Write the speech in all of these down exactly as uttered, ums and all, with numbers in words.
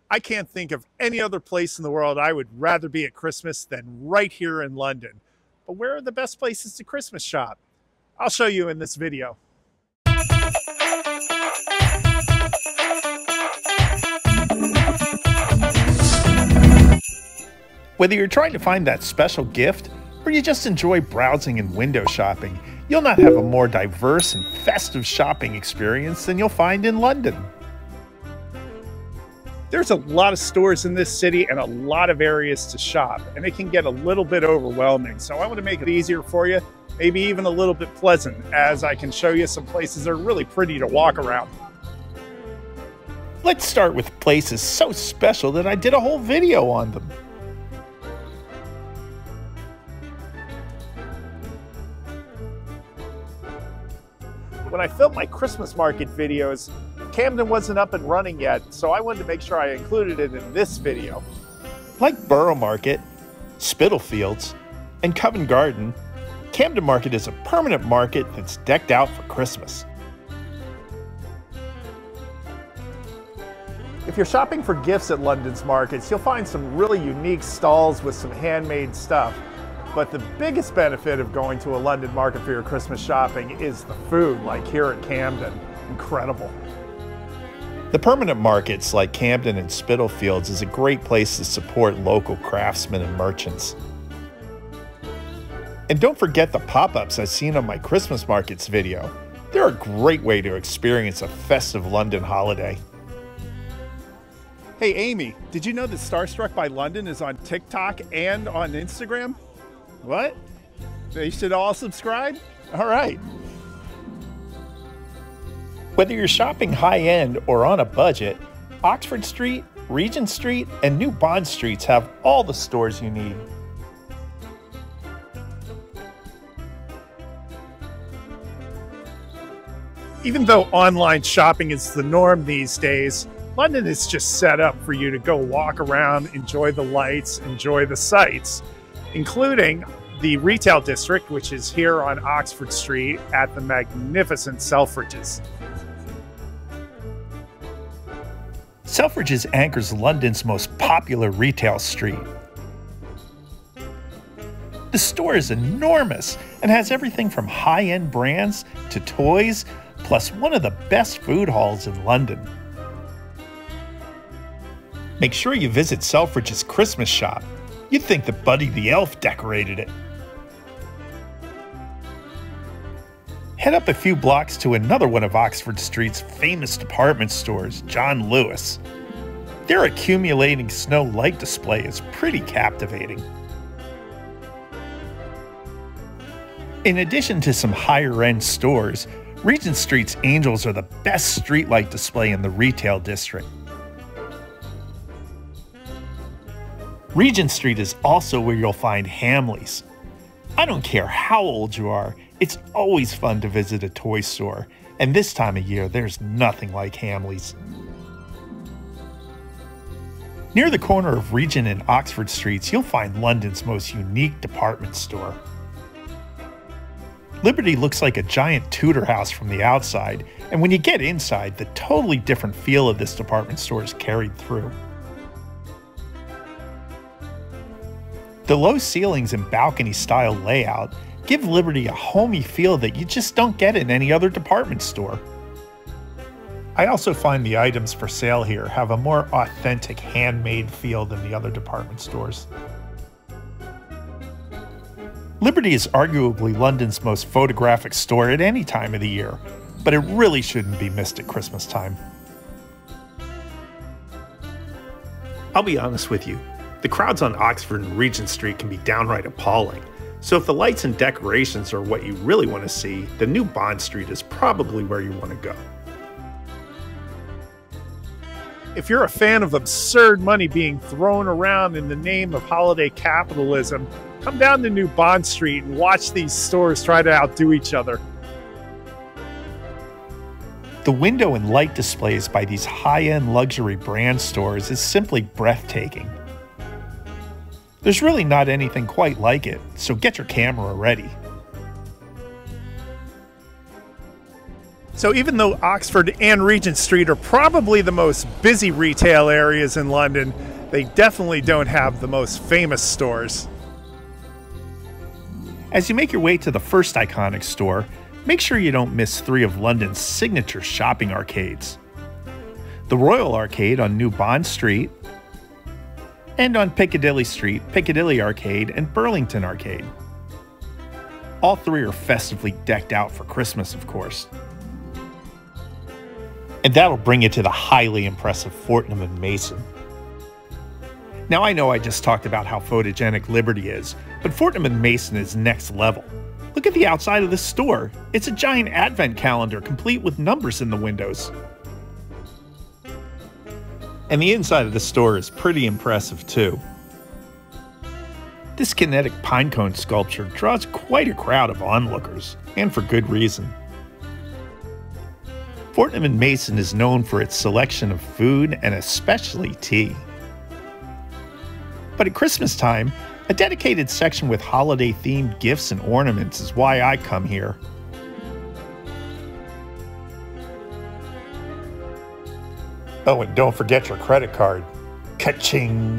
I can't think of any other place in the world I would rather be at Christmas than right here in London. But where are the best places to Christmas shop? I'll show you in this video. Whether you're trying to find that special gift or you just enjoy browsing and window shopping, you'll not have a more diverse and festive shopping experience than you'll find in London. There's a lot of stores in this city and a lot of areas to shop, and it can get a little bit overwhelming. So I want to make it easier for you, maybe even a little bit pleasant, as I can show you some places that are really pretty to walk around. Let's start with places so special that I did a whole video on them. When I filmed my Christmas market videos, Camden wasn't up and running yet, so I wanted to make sure I included it in this video. Like Borough Market, Spitalfields, and Covent Garden, Camden Market is a permanent market that's decked out for Christmas. If you're shopping for gifts at London's markets, you'll find some really unique stalls with some handmade stuff. But the biggest benefit of going to a London market for your Christmas shopping is the food, like here at Camden. Incredible. The permanent markets like Camden and Spitalfields is a great place to support local craftsmen and merchants. And don't forget the pop-ups I've seen on my Christmas markets video. They're a great way to experience a festive London holiday. Hey Amy, did you know that Starstruck by London is on TikTok and on Instagram? What? They should all subscribe? All right. Whether you're shopping high-end or on a budget, Oxford Street, Regent Street, and New Bond Streets have all the stores you need. Even though online shopping is the norm these days, London is just set up for you to go walk around, enjoy the lights, enjoy the sights, including the retail district, which is here on Oxford Street at the magnificent Selfridges. Selfridges anchors London's most popular retail street. The store is enormous and has everything from high-end brands to toys, plus one of the best food halls in London. Make sure you visit Selfridges' Christmas shop. You'd think that Buddy the Elf decorated it. Head up a few blocks to another one of Oxford Street's famous department stores, John Lewis. Their accumulating snow light display is pretty captivating. In addition to some higher-end stores, Regent Street's Angels are the best streetlight display in the retail district. Regent Street is also where you'll find Hamleys. I don't care how old you are, it's always fun to visit a toy store, and this time of year there's nothing like Hamleys. Near the corner of Regent and Oxford Streets, you'll find London's most unique department store. Liberty looks like a giant Tudor house from the outside, and when you get inside, the totally different feel of this department store is carried through. The low ceilings and balcony-style layout give Liberty a homey feel that you just don't get in any other department store. I also find the items for sale here have a more authentic handmade feel than the other department stores. Liberty is arguably London's most photographic store at any time of the year, but it really shouldn't be missed at Christmas time. I'll be honest with you, the crowds on Oxford and Regent Street can be downright appalling, so if the lights and decorations are what you really want to see, then New Bond Street is probably where you want to go. If you're a fan of absurd money being thrown around in the name of holiday capitalism, come down to New Bond Street and watch these stores try to outdo each other. The window and light displays by these high-end luxury brand stores is simply breathtaking. There's really not anything quite like it, so get your camera ready. So even though Oxford and Regent Street are probably the most busy retail areas in London, they definitely don't have the most famous stores. As you make your way to the first iconic store, make sure you don't miss three of London's signature shopping arcades. The Royal Arcade on New Bond Street, and on Piccadilly Street, Piccadilly Arcade and Burlington Arcade. All three are festively decked out for Christmas, of course. And that'll bring you to the highly impressive Fortnum and Mason. Now I know I just talked about how photogenic Liberty is, but Fortnum and Mason is next level. Look at the outside of this store. It's a giant advent calendar complete with numbers in the windows. And the inside of the store is pretty impressive too. This kinetic pinecone sculpture draws quite a crowd of onlookers, and for good reason. Fortnum and Mason is known for its selection of food and especially tea. But at Christmas time, a dedicated section with holiday-themed gifts and ornaments is why I come here. Oh, and don't forget your credit card. Ka-ching!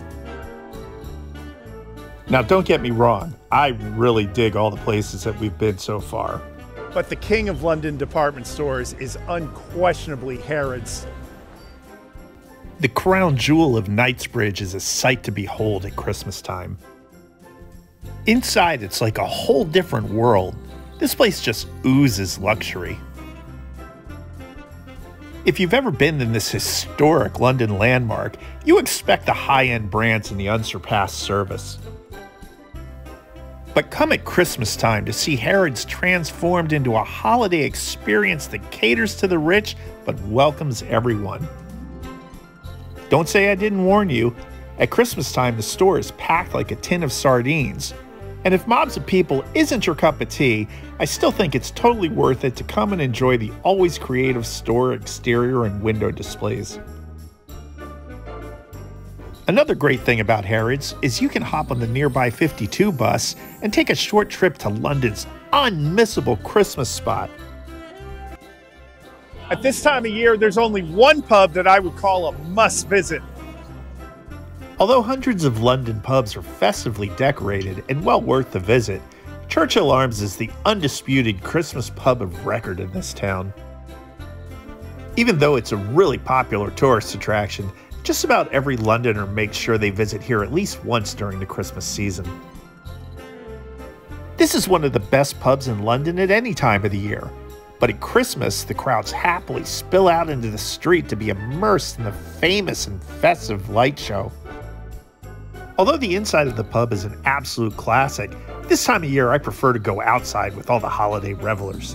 Now, don't get me wrong, I really dig all the places that we've been so far. But the king of London department stores is unquestionably Harrods. The crown jewel of Knightsbridge is a sight to behold at Christmas time. Inside, it's like a whole different world. This place just oozes luxury. If you've ever been in this historic London landmark, you expect the high-end brands and the unsurpassed service. But come at Christmas time to see Harrods transformed into a holiday experience that caters to the rich but welcomes everyone. Don't say I didn't warn you. At Christmas time, the store is packed like a tin of sardines. And if mobs of people isn't your cup of tea, I still think it's totally worth it to come and enjoy the always creative store exterior and window displays. Another great thing about Harrods is you can hop on the nearby fifty-two bus and take a short trip to London's unmissable Christmas spot. At this time of year, there's only one pub that I would call a must-visit. Although hundreds of London pubs are festively decorated and well worth the visit, Churchill Arms is the undisputed Christmas pub of record in this town. Even though it's a really popular tourist attraction, just about every Londoner makes sure they visit here at least once during the Christmas season. This is one of the best pubs in London at any time of the year, but at Christmas, the crowds happily spill out into the street to be immersed in the famous and festive light show. Although the inside of the pub is an absolute classic, this time of year I prefer to go outside with all the holiday revelers.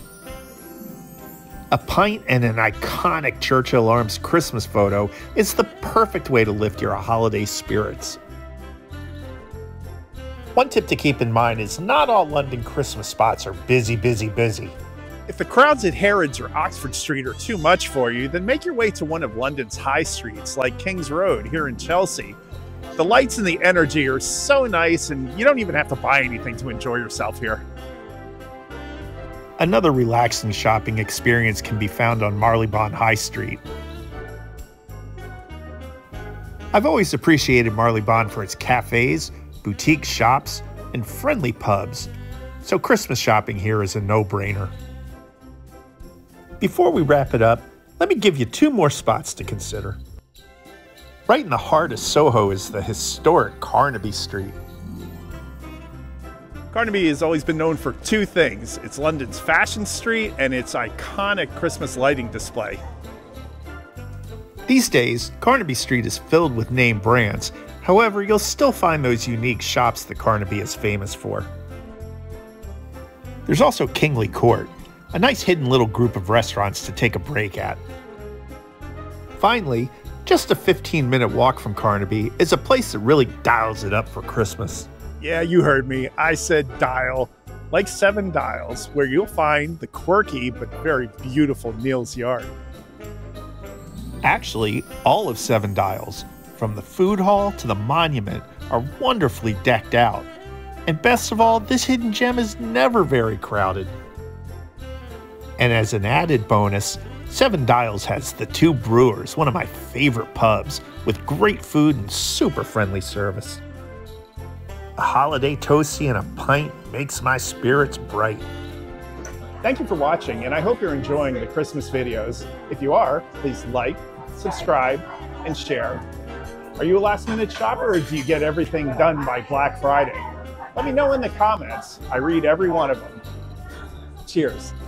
A pint and an iconic Churchill Arms Christmas photo is the perfect way to lift your holiday spirits. One tip to keep in mind is not all London Christmas spots are busy, busy, busy. If the crowds at Harrods or Oxford Street are too much for you, then make your way to one of London's high streets like King's Road here in Chelsea. The lights and the energy are so nice, and you don't even have to buy anything to enjoy yourself here. Another relaxing shopping experience can be found on Marylebone High Street. I've always appreciated Marylebone for its cafes, boutique shops, and friendly pubs, so Christmas shopping here is a no-brainer. Before we wrap it up, let me give you two more spots to consider. Right in the heart of Soho is the historic Carnaby Street. Carnaby has always been known for two things. It's London's fashion street and its iconic Christmas lighting display. These days, Carnaby Street is filled with name brands. However, you'll still find those unique shops that Carnaby is famous for. There's also Kingly Court, a nice hidden little group of restaurants to take a break at. Finally, just a fifteen minute walk from Carnaby is a place that really dials it up for Christmas. Yeah, you heard me. I said dial, like Seven Dials, where you'll find the quirky but very beautiful Neal's Yard. Actually, all of Seven Dials, from the food hall to the monument, are wonderfully decked out. And best of all, this hidden gem is never very crowded. And as an added bonus, Seven Dials has the Two Brewers, one of my favorite pubs, with great food and super friendly service. A holiday toasty and a pint makes my spirits bright. Thank you for watching, and I hope you're enjoying the Christmas videos. If you are, please like, subscribe, and share. Are you a last-minute shopper, or do you get everything done by Black Friday? Let me know in the comments. I read every one of them. Cheers.